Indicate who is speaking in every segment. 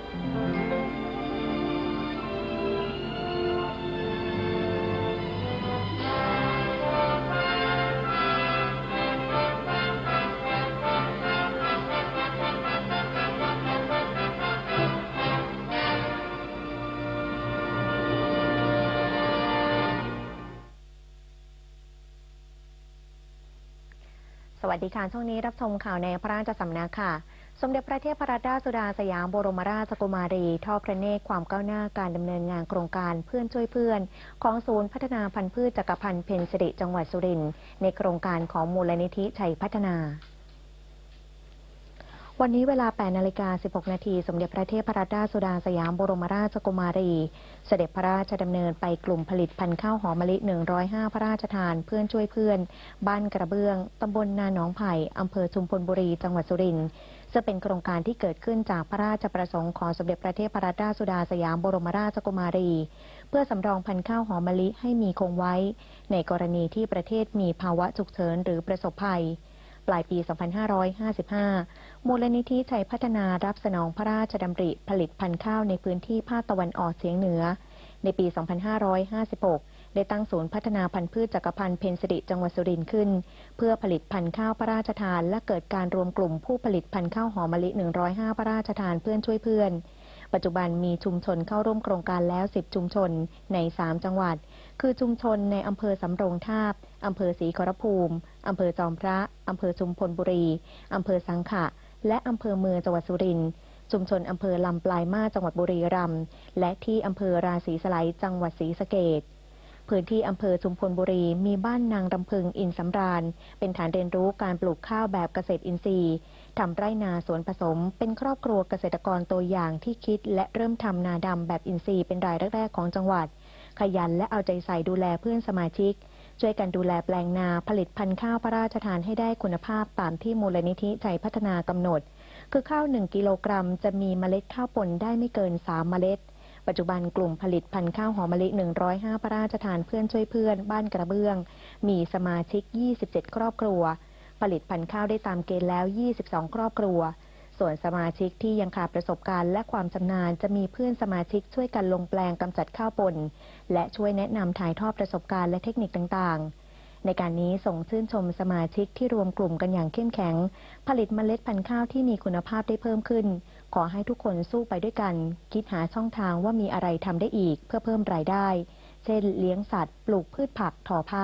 Speaker 1: สวัสดีค่ะช่วงนี้รับชมข่าวในพระราชสำนักค่ะสมเด็จพระเทพรัตนราชสุดาสยามบรมราชกุมารีทอดพระเนตรความก้าวหน้าการดำเนินงานโครงการเพื่อนช่วยเพื่อนของศูนย์พัฒนาพันธุ์พืชจักรพันธ์เพ็ญสิริจังหวัดสุรินทร์ในโครงการของมูลนิธิชัยพัฒนาวันนี้เวลา 8:16 น.สมเด็จพระเทพรัตนราชสุดาสยามบรมราชกุมารีเสด็จพระราชดำเนินไปกลุ่มผลิตพันธุ์ข้าวหอมมะลิ 105 พระราชทานเพื่อนช่วยเพื่อนบ้านกระเบื้องตำบลนาหนองไผ่อำเภอชุมพลบุรีจังหวัดสุรินทร์ซึ่งเป็นโครงการที่เกิดขึ้นจากพระราชประสงค์ของสมเด็จพระเทพรัตนราชสุดาสยามบรมราชกุมารีเพื่อสำรองพันธุ์ข้าวหอมมะลิให้มีคงไว้ในกรณีที่ประเทศมีภาวะฉุกเฉินหรือประสบภัยปลายปี 2555 มูลนิธิชัยพัฒนารับสนองพระราชดำริผลิตพันธุ์ข้าวในพื้นที่ภาคตะวันออกเฉียงเหนือในปี 2556 ได้ตั้งศูนย์พัฒนาพันธุ์พืชจักรพันธ์เพ็ญสิริจังหวัดสุรินทร์ขึ้นเพื่อผลิตพันธุ์ข้าวพระราชทานและเกิดการรวมกลุ่มผู้ผลิตพันธุ์ข้าวหอมมะลิ 105 พระราชทานเพื่อนช่วยเพื่อนปัจจุบันมีชุมชนเข้าร่วมโครงการแล้ว 10 ชุมชนใน 3 จังหวัดคือชุมชนในอำเภอสำโรงทาบอำเภอศรีขอรภูมิอำเภอจอมพระอำเภอชุมพลบุรีอำเภอสังขะและอำเภอเมืองจังหวัดสุรินทร์ชุมชนอำเภอลำปลายมาสจังหวัดบุรีรัมย์และที่อำเภอราศีสไลยจังหวัดศรีสะเกษพื้นที่อำเภอชุมพลบุรีมีบ้านนางรำพึงอินสำราญเป็นฐานเรียนรู้การปลูกข้าวแบบเกษตรอินทรีย์ทำไร่นาสวนผสมเป็นครอบครัวเกษตรกรตัวอย่างที่คิดและเริ่มทำนาดำแบบอินทรีย์เป็นรายแรกๆของจังหวัดขยันและเอาใจใส่ดูแลเพื่อนสมาชิกช่วยกันดูแลแปลงนาผลิตพันธุ์ข้าวพระราชทานให้ได้คุณภาพตามที่มูลนิธิชัยพัฒนากำหนดคือข้าว 1 กิโลกรัมจะมีเมล็ดข้าวป่นได้ไม่เกิน 3 เมล็ดปัจจุบันกลุ่มผลิตพันธุ์ข้าวหอมมะลิ 105 พระราชทานเพื่อนช่วยเพื่อนบ้านกระเบื้องมีสมาชิก 27 ครอบครัวผลิตพันธุ์ข้าวได้ตามเกณฑ์แล้ว 22 ครอบครัวส่วนสมาชิกที่ยังขาดประสบการณ์และความชำนาญจะมีเพื่อนสมาชิกช่วยกันลงแปลงกำจัดข้าวป่นและช่วยแนะนำถ่ายทอดประสบการณ์และเทคนิคต่างๆในการนี้ส่งชื่นชมสมาชิกที่รวมกลุ่มกันอย่างเข้มแข็งผลิตเมล็ดพันธุ์ข้าวที่มีคุณภาพได้เพิ่มขึ้นขอให้ทุกคนสู้ไปด้วยกันคิดหาช่องทางว่ามีอะไรทำได้อีกเพื่อเพิ่มรายได้เช่นเลี้ยงสัตว์ปลูกพืชผักทอผ้า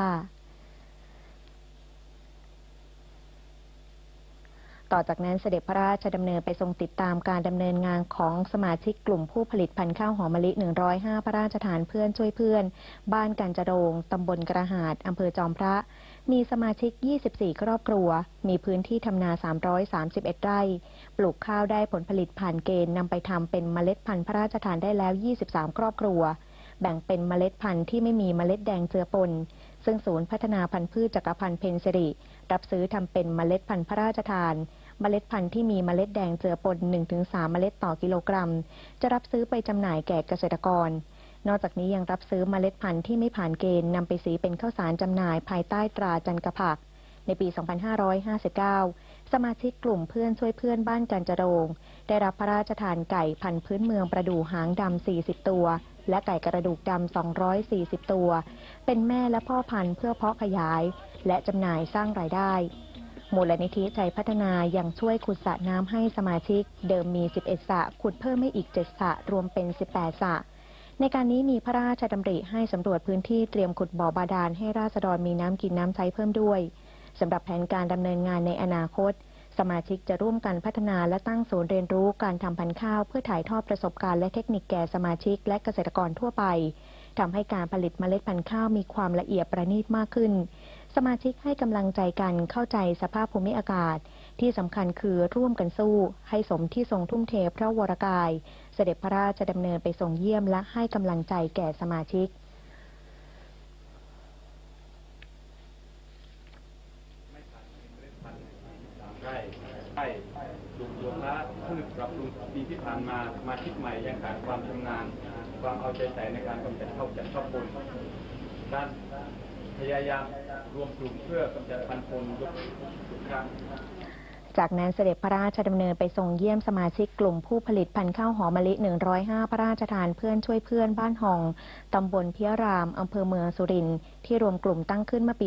Speaker 1: ต่อจากนั้นเสด็จพระราชดำเนินไปทรงติดตามการดำเนินงานของสมาชิกกลุ่มผู้ผลิตพันธุ์ข้าวหอมมะลิ 105 พระราชทานเพื่อนช่วยเพื่อนบ้านกันจโรงตำบลกระหาดอำเภอจอมพระมีสมาชิก 24 ครอบครัวมีพื้นที่ทำนา 331 ไร่ปลูกข้าวได้ผลผลิตผ่านเกณฑ์นำไปทำเป็นเมล็ดพันธุ์พระราชทานได้แล้ว 23 ครอบครัวแบ่งเป็นเมล็ดพันธุ์ที่ไม่มีเมล็ดแดงเจือปนซึ่งศูนย์พัฒนาพันธุ์พืชจักรพันธ์เพ็ญสิริรับซื้อทำเป็นเมล็ดพันธุ์พระราชทานเมล็ดพันธุ์ที่มีเมล็ดแดงเจือปน 1-3 เมล็ดต่อกิโลกรัมจะรับซื้อไปจำหน่ายแก่เกษตรกรนอกจากนี้ยังรับซื้อเมล็ดพันธุ์ที่ไม่ผ่านเกณฑ์นำไปสีเป็นข้าวสารจำหน่ายภายใต้ตราจันกผักในปี 2559 สมาชิกกลุ่มเพื่อนช่วยเพื่อนบ้านกันจโรงได้รับพระราชทานไก่พันธุ์พื้นเมืองประดู่หางดำ 40 ตัวและไก่กระดูกดำ 240 ตัวเป็นแม่และพ่อพันธุ์เพื่อเพาะขยายและจำหน่ายสร้างรายได้มูลนิธิชัยพัฒนายังช่วยขุดสระน้ำให้สมาชิกเดิมมี 11 สระขุดเพิ่มให้อีก 7 สระรวมเป็น 18 สระในการนี้มีพระราชดำริให้สำรวจพื้นที่เตรียมขุดบ่อบาดาลให้ราษฎรมีน้ำกินน้ำใช้เพิ่มด้วยสำหรับแผนการดำเนินงานในอนาคตสมาชิกจะร่วมกันพัฒนาและตั้งศูนย์เรียนรู้การทำพันธุ์ข้าวเพื่อถ่ายทอดประสบการณ์และเทคนิคแก่สมาชิกและเกษตรกรทั่วไปทำให้การผลิตเมล็ดพันธุ์ข้าวมีความละเอียดประณีตมากขึ้นสมาชิกให้กำลังใจกันเข้าใจสภาพภูมิอากาศที่สำคัญคือร่วมกันสู้ให้สมที่ทรงทุ่มเทพระวรกายเสด็จพระราชดำเนินไปทรงเยี่ยมและให้กำลังใจแก่สมาชิก
Speaker 2: ดูโยคะพืชปรับปรุงปีที่ผ่านมาสมาชิกใหม่ยังขาดความชำนาญความเอาใจใส่ในการกำจัดข้าวปนการพยายามรวมกลุ่มเพื่อกำจัดพันธุ์ปนทุกครั้ง
Speaker 1: จากนั้นเสด็จพระราชดำเนินไปทรงเยี่ยมสมาชิกกลุ่มผู้ผลิตพันธุ์ข้าวหอมมะลิ 105 พระราชทานเพื่อนช่วยเพื่อนบ้านหองตำบลเพียรามอำเภอเมืองสุรินทร์ที่รวมกลุ่มตั้งขึ้นเมื่อปี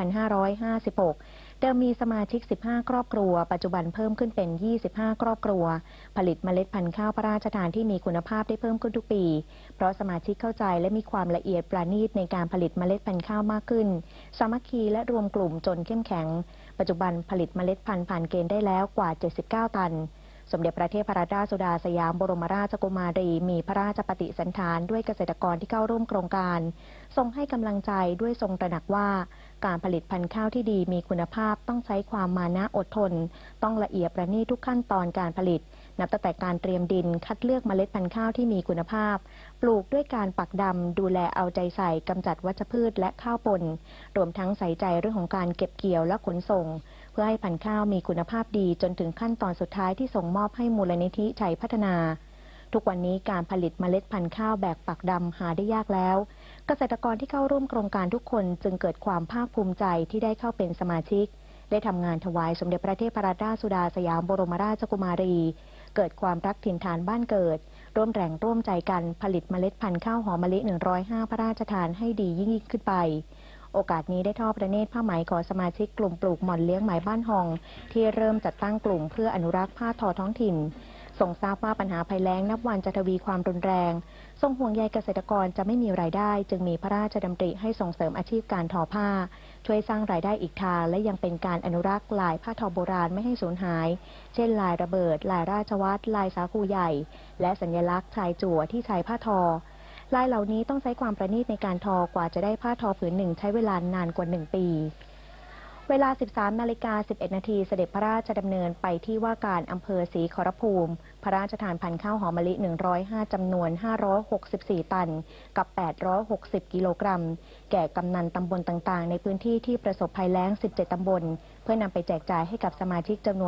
Speaker 1: 2556 เดิมมีสมาชิก 15 ครอบครัว ปัจจุบันเพิ่มขึ้นเป็น 25 ครอบครัว ผลิตเมล็ดพันธุ์ข้าวพระราชทานที่มีคุณภาพได้เพิ่มขึ้นทุกปี เพราะสมาชิกเข้าใจและมีความละเอียดประณีตในการผลิตเมล็ดพันธุ์ข้าวมากขึ้นสามัคคีและรวมกลุ่มจนเข้มแข็งปัจจุบันผลิตเมล็ดพันธุ์ผ่านเกณฑ์ได้แล้วกว่า 79 ตัน สมเด็จพระเทพรัตนราชสุดาสยามบรมราชกุมารีมีพระราชปฏิสันถานด้วยเกษตรกรที่เข้าร่วมโครงการทรงให้กำลังใจด้วยทรงตระหนักว่าการผลิตพันธุ์ข้าวที่ดีมีคุณภาพต้องใช้ความมานะอดทนต้องละเอียดประณีตทุกขั้นตอนการผลิตนับตั้งแต่การเตรียมดินคัดเลือกเมล็ดพันธุ์ข้าวที่มีคุณภาพปลูกด้วยการปักดำดูแลเอาใจใส่กำจัดวัชพืชและข้าวปนรวมทั้งใส่ใจเรื่องของการเก็บเกี่ยวและขนส่งเพื่อให้พันธุ์ข้าวมีคุณภาพดีจนถึงขั้นตอนสุดท้ายที่ส่งมอบให้มูลนิธิชัยพัฒนาทุกวันนี้การผลิตเมล็ดพันธุ์ข้าวแบบปักดำหาได้ยากแล้วเกษตรกรที่เข้าร่วมโครงการทุกคนจึงเกิดความภาคภูมิใจที่ได้เข้าเป็นสมาชิกได้ทำงานถวายสมเด็จพระเทพรัตนราชสุดาสยามบรมราชกุมารีเกิดความรักถิ่นฐานบ้านเกิดร่วมแรงร่วมใจกันผลิตเมล็ดพันธุ์ข้าวหอมมะลิ 105 พระราชทานให้ดียิ่งขึ้นไปโอกาสนี้ได้ทอดพระเนตรผ้าไหมของสมาชิกกลุ่มปลูกหม่อนเลี้ยงไหมบ้านหองที่เริ่มจัดตั้งกลุ่มเพื่ออนุรักษ์ผ้าทอท้องถิ่นทรงทราบว่าปัญหาภัยแล้งนับวันจะทวีความรุนแรงทรงห่วงใยเกษตรกรจะไม่มีรายได้จึงมีพระราชดำริให้ส่งเสริมอาชีพการทอผ้าช่วยสร้างรายได้อีกทางและยังเป็นการอนุรักษ์ลายผ้าทอโบราณไม่ให้สูญหายเช่นลายระเบิดลายราชวัตรลายสาคูใหญ่และสัญลักษณ์ชายจั่วที่ใช้ผ้าทอลายเหล่านี้ต้องใช้ความประณีตในการทอกว่าจะได้ผ้าทอผืนหนึ่งใช้เวลานานกว่า1 ปีเวลา 13:11 นาทีเสด็จพระราชดำเนินไปที่ว่าการอำเภอศรีขอรภูมิพระราชทานพันธุ์ข้าวหอมมะลิ 105 จำนวน 564 ตันกับ 860 กิโลกรัมแก่กำนันตำบลต่างๆในพื้นที่ที่ประสบภัยแล้ง 17 ตำบลเพื่อนำไปแจกจ่ายให้กับสมาชิกจำนวน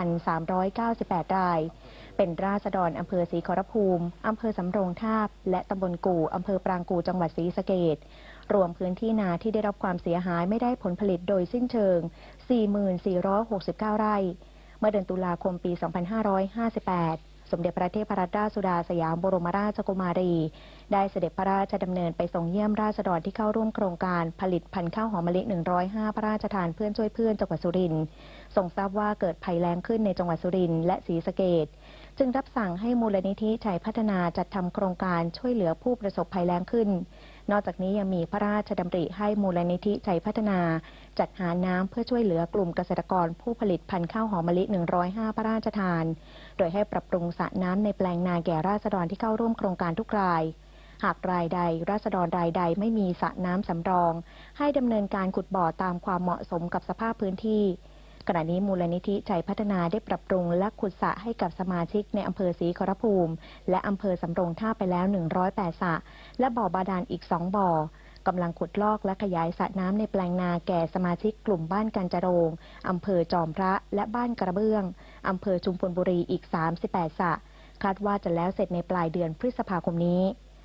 Speaker 1: 6,398 รายเป็นราษฎรอำเภอศรีขอรภูมิอำเภอสำโรงทาบและตำบลกู่อำเภอปรางกู่จังหวัดศรีสะเกษรวมพื้นที่นาที่ได้รับความเสียหายไม่ได้ผลผลิตโดยสิ้นเชิง 4469 ไร่ เมื่อเดือนตุลาคมปี 2558 สมเด็จพระเทพรัตนราชสุดาสยามบรมราชกุมารีได้เสด็จพระราชดำเนินไปทรงเยี่ยมราษฎรที่เข้าร่วมโครงการผลิตพันธุ์ข้าวหอมมะลิ 105 พระราชทานเพื่อนช่วยเพื่อนจังหวัดสุรินทร์ทรงทราบว่าเกิดภัยแล้งขึ้นในจังหวัดสุรินทร์และศรีสะเกษจึงรับสั่งให้มูลนิธิชัยพัฒนาจัดทำโครงการช่วยเหลือผู้ประสบภัยแล้งขึ้นนอกจากนี้ยังมีพระราชดำริให้มูลนิธิชัยพัฒนาจัดหาน้ำเพื่อช่วยเหลือกลุ่มเกษตรกรผู้ผลิตพันธุ์ข้าวหอมมะลิ 105 พระราชทานโดยให้ปรับปรุงสระน้ำในแปลงนาแก่ราษฎรที่เข้าร่วมโครงการทุกรายหากรายใดราษฎรรายใดไม่มีสระน้ำสำรองให้ดำเนินการขุดบ่อตามความเหมาะสมกับสภาพพื้นที่ขณะนี้มูลนิธิชัยพัฒนาได้ปรับปรุงและขุดสระให้กับสมาชิกในอำเภอศรีขอรภูมิและอำเภอสำโรงทาบไปแล้ว108 สระและบ่อบาดาลอีก2 บ่อกำลังขุดลอกและขยายสระน้ำในแปลงนาแก่สมาชิกกลุ่มบ้านกันจโรงอำเภอจอมพระและบ้านกระเบื้องอำเภอชุมพลบุรีอีก38 สระคาดว่าจะแล้วเสร็จในปลายเดือนพฤษภาคมนี้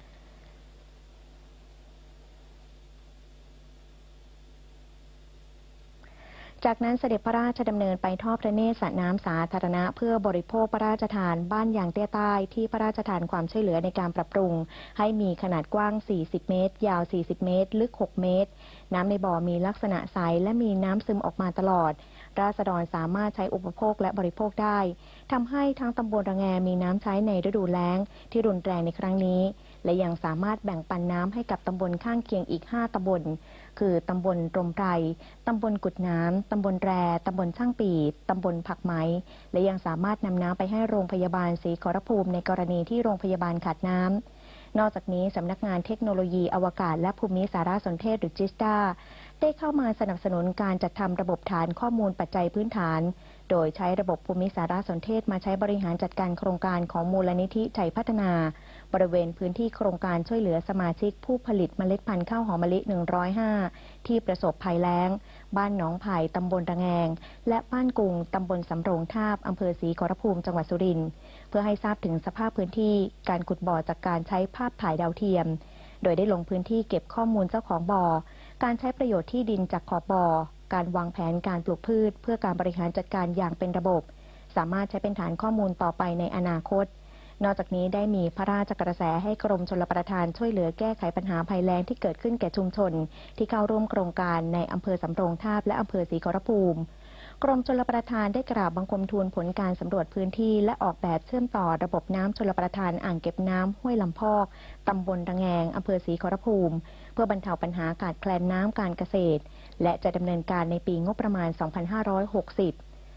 Speaker 1: จากนั้นเสด็จพระราชดำเนินไปทอดพระเนตรสระน้ำสาธารณะเพื่อบริโภคพระราชทานบ้านยางเตี้ยใต้ที่พระราชทานความช่วยเหลือในการปรับปรุงให้มีขนาดกว้าง 40 เมตร ยาว 40 เมตร ลึก 6 เมตร น้ำในบ่อมีลักษณะใสและมีน้ำซึมออกมาตลอดราษฎรสามารถใช้อุปโภคและบริโภคได้ทำให้ทั้งตำบลระแงมีน้ำใช้ในฤดูแล้งที่รุนแรงในครั้งนี้และยังสามารถแบ่งปันน้ำให้กับตำบลข้างเคียงอีก5 ตำบลคือตำบลรมไรตำบลกุดน้ำตำบลแรตำบลช่างปีตำบลผักไหมและยังสามารถนำน้ำไปให้โรงพยาบาลศรีขอรภูมิในกรณีที่โรงพยาบาลขาดน้ำนอกจากนี้สำนักงานเทคโนโลยีอวกาศและภูมิสารสนเทศหรือจิสตาได้เข้ามาสนับสนุนการจัดทำระบบฐานข้อมูลปัจจัยพื้นฐานโดยใช้ระบบภูมิสารสนเทศมาใช้บริหารจัดการโครงการของมูลนิธิชัยพัฒนาบริเวณพื้นที่โครงการช่วยเหลือสมาชิกผู้ผลิตเมล็ดพันธุ์ข้าวหอมมะลิ 105 ที่ประสบภัยแล้งบ้านหนองไผ่ตำบลระแงงและบ้านกุงตำบลสำโรงทาบอำเภอศรีขอรภูมิจังหวัดสุรินทร์เพื่อให้ทราบถึงสภาพพื้นที่การขุดบ่อจากการใช้ภาพถ่ายดาวเทียมโดยได้ลงพื้นที่เก็บข้อมูลเจ้าของบ่อการใช้ประโยชน์ที่ดินจากขอบบ่อการวางแผนการปลูกพืชเพื่อการบริหารจัดการอย่างเป็นระบบสามารถใช้เป็นฐานข้อมูลต่อไปในอนาคตนอกจากนี้ได้มีพระราชกระแสให้กรมชลประทานช่วยเหลือแก้ไขปัญหาภัยแล้งที่เกิดขึ้นแก่ชุมชนที่เข้าร่วมโครงการในอำเภอสำโรงทาบและอำเภอศรีขอรภูมิกรมชลประทานได้กราบบังคมทูลผลการสำรวจพื้นที่และออกแบบเชื่อมต่อระบบน้ำชลประทานอ่างเก็บน้ำห้วยลำพอกตำบลระแงงอำเภอศรีขอรภูมิเพื่อบรรเทาปัญหาขาดแคลนน้ำการเกษตรและจะดำเนินการในปีงบประมาณ 2560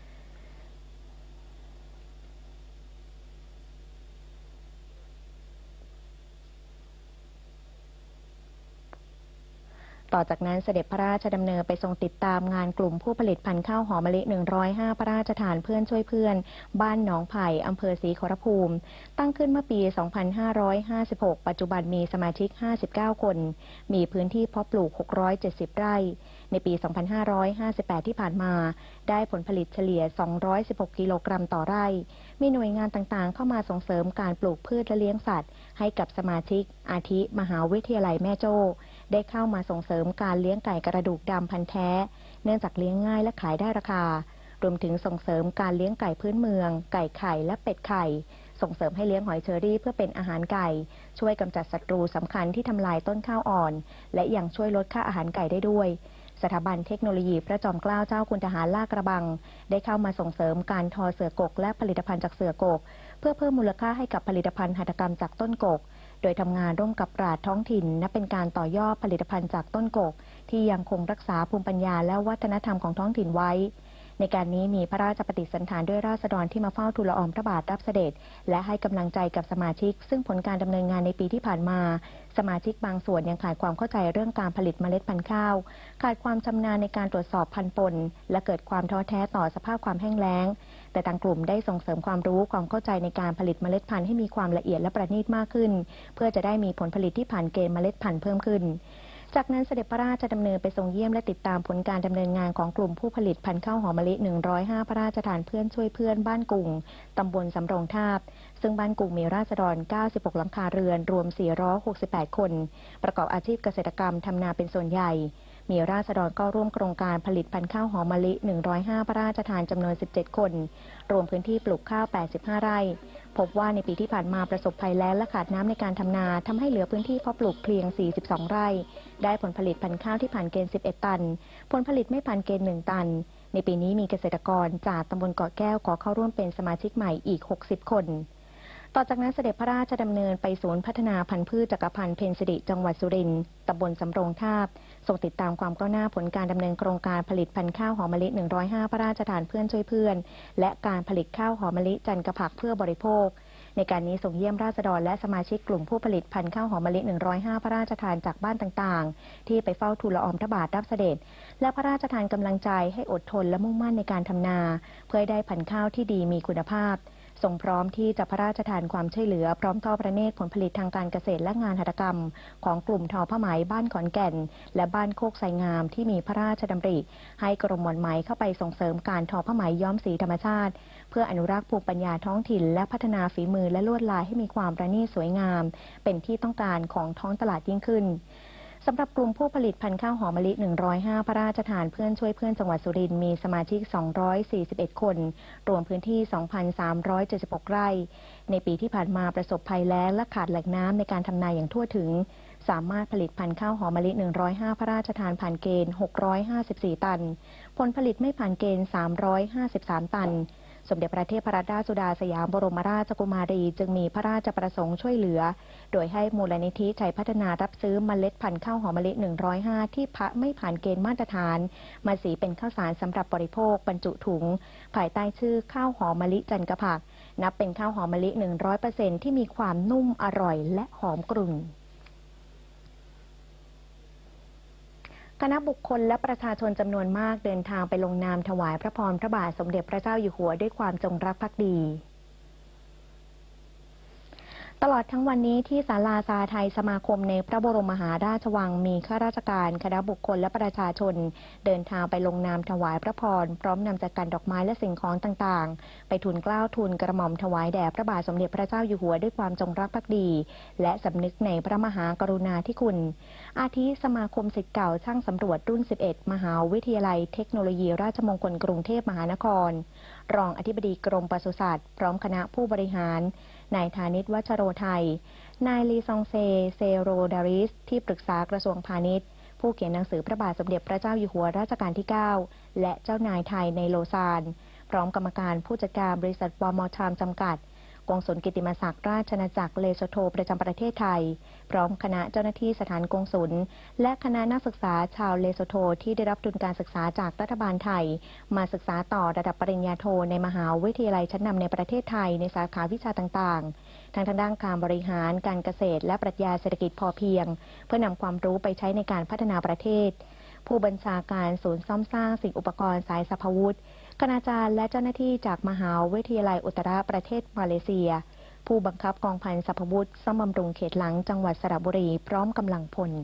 Speaker 1: ต่อจากนั้นเสด็จพระราชดำเนินไปทรงติดตามงานกลุ่มผู้ผลิตพันธุ์ข้าวหอมมะลิ 105 พระราชทานเพื่อนช่วยเพื่อนบ้านหนองไผ่อำเภอศรีขอรภูมิตั้งขึ้นเมื่อปี 2556 ปัจจุบันมีสมาชิก 59 คนมีพื้นที่เพาะปลูก 670 ไร่ในปี 2558 ที่ผ่านมาได้ผลผลิตเฉลี่ย 216 กิโลกรัมต่อไร่มีหน่วยงานต่างๆเข้ามาส่งเสริมการปลูกพืชและเลี้ยงสัตว์ให้กับสมาชิกอาทิมหาวิทยาลัยแม่โจ้ได้เข้ามาส่งเสริมการเลี้ยงไก่กระดูกดำพันธุ์แท้เนื่องจากเลี้ยงง่ายและขายได้ราคารวมถึงส่งเสริมการเลี้ยงไก่พื้นเมืองไก่ไข่และเป็ดไข่ส่งเสริมให้เลี้ยงหอยเชอรี่เพื่อเป็นอาหารไก่ช่วยกำจัดศัตรูสำคัญที่ทำลายต้นข้าวอ่อนและยังช่วยลดค่าอาหารไก่ได้ด้วยสถาบันเทคโนโลยีพระจอมเกล้าเจ้าคุณทหารลาดกระบังได้เข้ามาส่งเสริมการทอเสือกกและผลิตภัณฑ์จากเสือกกเพื่อเพิ่มมูลค่าให้กับผลิตภัณฑ์หัตถกรรมจากต้นกกโดยทำงานร่วมกับปราชญ์ท้องถิ่นนับเป็นการต่อยอดผลิตภัณฑ์จากต้นกกที่ยังคงรักษาภูมิปัญญาและวัฒนธรรมของท้องถิ่นไว้ในการนี้มีพระราชปฏิสันถานด้วยราษฎรที่มาเฝ้าทูลละอองพระบาทรับเสด็จและให้กำลังใจกับสมาชิกซึ่งผลการดำเนินงานในปีที่ผ่านมาสมาชิกบางส่วนยังขาดความเข้าใจเรื่องการผลิตเมล็ดพันธุ์ข้าวขาดความชำนาญในการตรวจสอบพันธุ์ปนและเกิดความท้อแท้ต่อสภาพความแห้งแล้งแต่ทางกลุ่มได้ส่งเสริมความรู้ความเข้าใจในการผลิตเมล็ดพันธุ์ให้มีความละเอียดและประณีตมากขึ้นเพื่อจะได้มีผลผลิตที่ผ่านเกณฑ์เมล็ดพันธุ์เพิ่มขึ้นจากนั้นเสด็จพระราชดำเนินไปทรงเยี่ยมและติดตามผลการดำเนินงานของกลุ่มผู้ผลิตพันธุ์ข้าวหอมมะลิ 105 พระราชทานเพื่อนช่วยเพื่อนบ้านกุ่งตำบลสำโรงทาบซึ่งบ้านกุ่งมีราษฎร 96 หลังคาเรือนรวม 468 คนประกอบอาชีพเกษตรกรรมทำนาเป็นส่วนใหญ่มีราษฎรก็ร่วมโครงการผลิตพันธุ์ข้าวหอมมะลิ 105 พระราชทานจำนวน 17 คนรวมพื้นที่ปลูกข้าว 85 ไร่พบว่าในปีที่ผ่านมาประสบภัยแล้งและขาดน้ำในการทำนาทำให้เหลือพื้นที่เพาะปลูกเพียง 42 ไร่ได้ผลผลิตพันธุ์ข้าวที่ผ่านเกณฑ์ 11 ตันผลผลิตไม่ผ่านเกณฑ์ 1 ตันในปีนี้มีเกษตรกรจากตำบลเกาะแก้วขอเข้าร่วมเป็นสมาชิกใหม่อีก 60 คนต่อจากนั้นเสด็จพระราชดำเนินไปศูนย์พัฒนาพันธุ์พืชจักรพันธ์เพ็ญสิริจังหวัดสุรินทร์ตำบลสำโรงทาบส่งติดตามความก้าวหน้าผลการดำเนินโครงการผลิตพันธุ์ข้าวหอมมะลิ 105 พระราชทานเพื่อนช่วยเพื่อนและการผลิตข้าวหอมมะลิจันกะผักเพื่อบริโภคในการนี้ส่งเยี่ยมราษฎรและสมาชิกกลุ่มผู้ผลิตพันธุ์ข้าวหอมมะลิ 105 พระราชทานจากบ้านต่างๆที่ไปเฝ้าทูลละอองพระบาทรับเสด็จและพระราชทานกำลังใจให้อดทนและมุ่งมั่นในการทำนาเพื่อให้ได้พันธุ์ข้าวที่ดีมีคุณภาพทรงพร้อมที่จะพระราชทานความช่วยเหลือพร้อมทอดพระเนตรผลผลิตทางการเกษตรและงานหัตถกรรมของกลุ่มทอผ้าไหมบ้านขอนแก่นและบ้านโคกไซงามที่มีพระราชดำริให้กรมหม่อนไหมเข้าไปส่งเสริมการทอผ้าไหมย้อมสีธรรมชาติเพื่ออนุรักษ์ภูมิปัญญาท้องถิ่นและพัฒนาฝีมือและลวดลายให้มีความประณีตสวยงามเป็นที่ต้องการของท้องตลาดยิ่งขึ้นสำหรับกลุ่มผู้ผลิตพันธุ์ข้าวหอมมะลิ 105 พระราชทานเพื่อนช่วยเพื่อนจังหวัดสุรินทร์มีสมาชิก 241 คนรวมพื้นที่ 2,376 ไร่ในปีที่ผ่านมาประสบภัยแล้งและขาดแหล่งน้ำในการทำนาอย่างทั่วถึงสามารถผลิตพันธุ์ข้าวหอมมะลิ 105 พระราชทานผ่านเกณฑ์ 654 ตันผลผลิตไม่ผ่านเกณฑ์ 353 ตันสมเด็จพระเทพรัตนราชสุดาสยามบรมราชกุมารีจึงมีพระราชประสงค์ช่วยเหลือโดยให้มูลนิธิชัยพัฒนารับซื้อเมล็ดพันธุ์ข้าวหอมมะลิ 105 ที่ไม่ผ่านเกณฑ์มาตรฐานมาสีเป็นข้าวสารสำหรับบริโภคบรรจุถุงภายใต้ชื่อข้าวหอมมะลิจันกะผักนับเป็นข้าวหอมมะลิ 100% ที่มีความนุ่มอร่อยและหอมกรุ่นคณะบุคคลและประชาชนจำนวนมากเดินทางไปลงนามถวายพระพรพระบาทสมเด็จพระเจ้าอยู่หัวด้วยความจงรักภักดีตลอดทั้งวันนี้ที่ศาลาทรายไทยสมาคมในพระบรมมหาราชวังมีข้าราชการคณะบุคคลและประชาชนเดินทางไปลงนามถวายพระพรพร้อมนำจักรดอกไม้และสิ่งของต่างๆไปทูลเกล้าทูลกระหม่อมถวายแด่พระบาทสมเด็จพระเจ้าอยู่หัวด้วยความจงรักภักดีและสำนึกในพระมหากรุณาธิคุณอาทิสมาคมศิษย์เก่าช่างสำรวจรุ่น 11 มหาวิทยาลัยเทคโนโลยีราชมงคลกรุงเทพมหานครรองอธิบดีกรมปศุสัตว์พร้อมคณะผู้บริหารนายธานิตวัชโรไทยนายลีซองเซโรดาริสที่ปรึกษากระทรวงพาณิชย์ผู้เขียนหนังสือพระบาทสมเด็จพระเจ้าอยู่หัวรัชกาลที่ 9 และเจ้านายไทยในโลซานพร้อมกรรมการผู้จัดการบริษัทวอร์มอทามจำกัดกงสุลกิติมศักดิ์ราชอาณาจักรเลโซโธประจำประเทศไทยพร้อมคณะเจ้าหน้าที่สถานกงสุลและคณะนักศึกษาชาวเลโซโธที่ได้รับทุนการศึกษาจากรัฐบาลไทยมาศึกษาต่อระดับปริญญาโทในมหาวิทยาลัยชั้นนำในประเทศไทยในสาขาวิชาต่างๆทั้งด้านการบริหารการเกษตรและปรัชญาเศรษฐกิจพอเพียงเพื่อนำความรู้ไปใช้ในการพัฒนาประเทศผู้บัญชาการศูนย์ซ่อมสร้างสิ่งอุปกรณ์สายสรรพาวุธคณาจารย์และเจ้าหน้าที่จากมหาวิทยาลัยอุตรประเทศมาเลเซียผู้บังคับกองพันสรรพาวุธซ่อมบำรุงเขตหลังจังหวัดสระบุรีพร้อมกำลังพล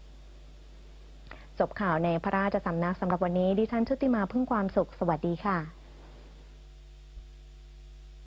Speaker 1: จบข่าวในพระราชสำนักสำหรับวันนี้ดิฉันชุติมาพึ่งความสุขสวัสดีค่ะ